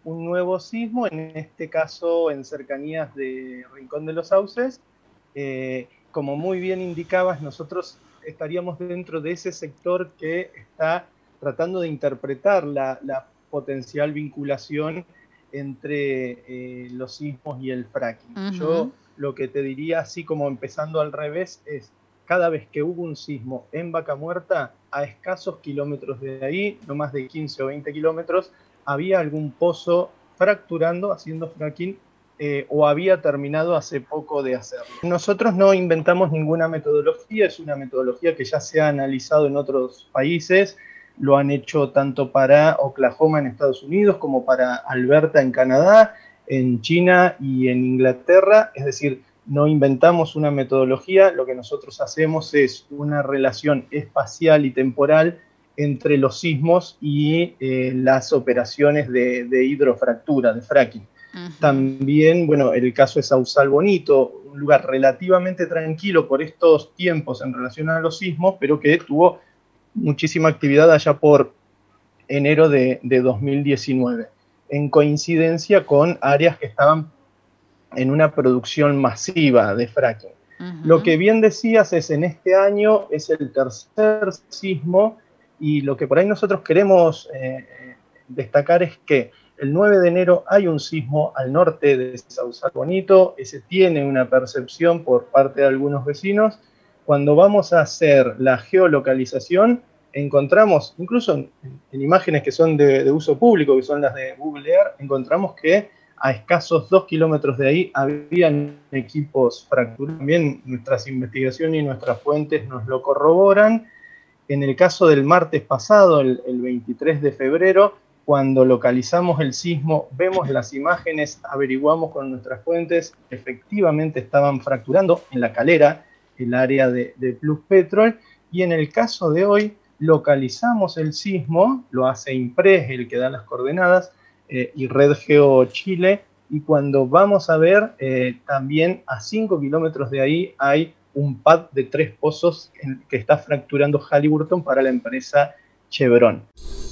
un nuevo sismo, en este caso en cercanías de Rincón de los Sauces. Como muy bien indicabas, nosotros estaríamos dentro de ese sector que está tratando de interpretar la potencial vinculación entre los sismos y el fracking. Ujú. Yo lo que te diría, así como empezando al revés, es cada vez que hubo un sismo en Vaca Muerta, a escasos kilómetros de ahí, no más de 15 o 20 kilómetros, había algún pozo fracturando, haciendo fracking, o había terminado hace poco de hacerlo. Nosotros no inventamos ninguna metodología, es una metodología que ya se ha analizado en otros países, lo han hecho tanto para Oklahoma en Estados Unidos como para Alberta en Canadá, en China y en Inglaterra, es decir, no inventamos una metodología, lo que nosotros hacemos es una relación espacial y temporal entre los sismos y las operaciones de hidrofractura, de fracking. Ujú. También, bueno, el caso es Sausal Bonito, un lugar relativamente tranquilo por estos tiempos en relación a los sismos, pero que tuvo muchísima actividad allá por enero de 2019, en coincidencia con áreas que estaban en una producción masiva de fracking. Lo Ujú. que bien decías es, en este año es el tercer sismo, y lo que por ahí nosotros queremos destacar es que el 9 de enero hay un sismo al norte de Sausal Bonito, ese tiene una percepción por parte de algunos vecinos. Cuando vamos a hacer la geolocalización, encontramos, incluso en imágenes que son de uso público, que son las de Google Earth, encontramos que a escasos 2 kilómetros de ahí habían equipos fracturados. También nuestras investigaciones y nuestras fuentes nos lo corroboran. En el caso del martes pasado, el 23 de febrero, cuando localizamos el sismo, vemos las imágenes, averiguamos con nuestras fuentes, efectivamente estaban fracturando en La Calera, el área de Plus Petrol, y en el caso de hoy localizamos el sismo, lo hace IMPRES, el que da las coordenadas, y Red Geo Chile, y cuando vamos a ver, también a 5 kilómetros de ahí hay un pad de 3 pozos que está fracturando Halliburton para la empresa Chevron.